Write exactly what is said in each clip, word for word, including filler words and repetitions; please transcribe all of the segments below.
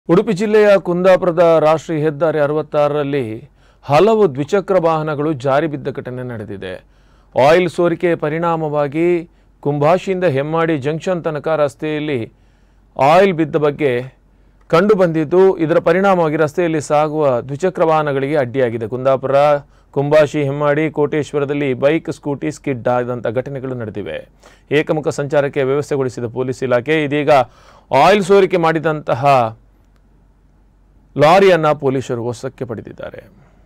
ಉಡುಪಿ ಜಿಲ್ಲೆಯ ಕುಂದಾಪುರದ ರಾಷ್ಟ್ರೀಯ ಹೆದ್ದಾರಿ ಅರವತ್ತಾರರಲ್ಲಿ ಹಲವು ದ್ವಿಚಕ್ರ ವಾಹನಗಳು ಜಾರಿ ಬಿದ್ದ ಘಟನೆ ನಡೆದಿದೆ. ಆಯಿಲ್ ಸೋರಿಕೆ ಪರಿಣಾಮವಾಗಿ ಕುಂಭಾಶಿಯಿಂದ ಹೆಮ್ಮಾಡಿ ಜಂಕ್ಷನ್ ತನಕ ರಸ್ತೆಯಲ್ಲಿ ಆಯಿಲ್ ಬಿದ್ದ ಬಗ್ಗೆ ಕಂಡು ಬಂದಿದ್ದು, ಇದರ ಪರಿಣಾಮವಾಗಿ ರಸ್ತೆಯಲ್ಲಿ ಸಾಗುವ ದ್ವಿಚಕ್ರ ವಾಹನಗಳಿಗೆ ಅಡ್ಡಿಯಾಗಿದೆ. ಕುಂದಾಪುರ, ಕುಂಭಾಶಿ, ಹೆಮ್ಮಾಡಿ, ಕೋಟೇಶ್ವರದಲ್ಲಿ ಬೈಕ್, ಸ್ಕೂಟಿ ಸ್ಕಿಡ್ ಆದಂಥ ಘಟನೆಗಳು ನಡೆದಿವೆ. ಏಕಮುಖ ಸಂಚಾರಕ್ಕೆ ವ್ಯವಸ್ಥೆಗೊಳಿಸಿದ ಪೊಲೀಸ್ ಇಲಾಖೆ ಇದೀಗ ಆಯಿಲ್ ಸೋರಿಕೆ ಮಾಡಿದಂತಹ ಲಾರಿಯನ್ನ ಪೊಲೀಸರು ವಶಕ್ಕೆ ಪಡೆದಿದ್ದಾರೆ.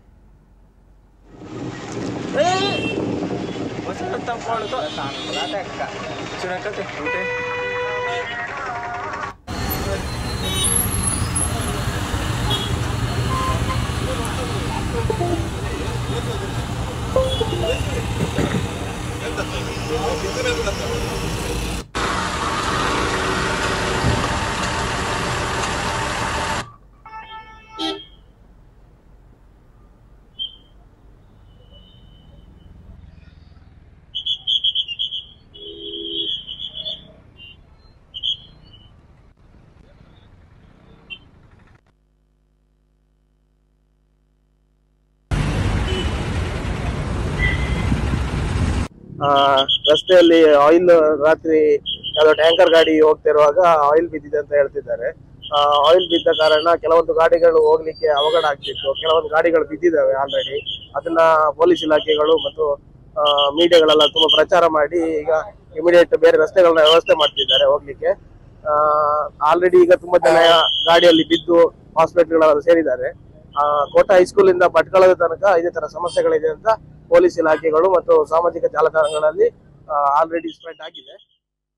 ರಸ್ತೆಯಲ್ಲಿ ಆಯಿಲ್ ರಾತ್ರಿ ಯಾವುದೋ ಟ್ಯಾಂಕರ್ ಗಾಡಿ ಹೋಗ್ತಿರುವಾಗ ಆಯಿಲ್ ಬಿದ್ದಿದೆ ಅಂತ ಹೇಳ್ತಿದ್ದಾರೆ. ಆಯಿಲ್ ಬಿದ್ದ ಕಾರಣ ಕೆಲವೊಂದು ಗಾಡಿಗಳು ಹೋಗ್ಲಿಕ್ಕೆ ಅವಘಡ ಆಗ್ತಿತ್ತು. ಕೆಲವೊಂದು ಗಾಡಿಗಳು ಬಿದ್ದಿದ್ದಾವೆ ಆಲ್ರೆಡಿ. ಅದನ್ನ ಪೊಲೀಸ್ ಇಲಾಖೆಗಳು ಮತ್ತು ಮೀಡಿಯಾಗಳೆಲ್ಲ ತುಂಬಾ ಪ್ರಚಾರ ಮಾಡಿ ಈಗ ಇಮಿಡಿಯೇಟ್ ಬೇರೆ ರಸ್ತೆಗಳನ್ನ ವ್ಯವಸ್ಥೆ ಮಾಡ್ತಿದ್ದಾರೆ ಹೋಗ್ಲಿಕ್ಕೆ. ಆಲ್ರೆಡಿ ಈಗ ತುಂಬಾ ಜನ ಗಾಡಿಯಲ್ಲಿ ಬಿದ್ದು ಹಾಸ್ಪಿಟಲ್ ಸೇರಿದ್ದಾರೆ. ಕೋಟ ಹೈಸ್ಕೂಲ್ ಇಂದ ಭಟ್ಕಳದ ತನಕ ಇದೇ ತರ ಸಮಸ್ಯೆಗಳಿದೆ ಅಂತ ಪೊಲೀಸ್ ಇಲಾಖೆಗಳು ಮತ್ತು ಸಾಮಾಜಿಕ ಜಾಲತಾಣಗಳಲ್ಲಿ ಆಲ್ರೆಡಿ ಸ್ಪ್ರೆಡ್ ಆಗಿದೆ.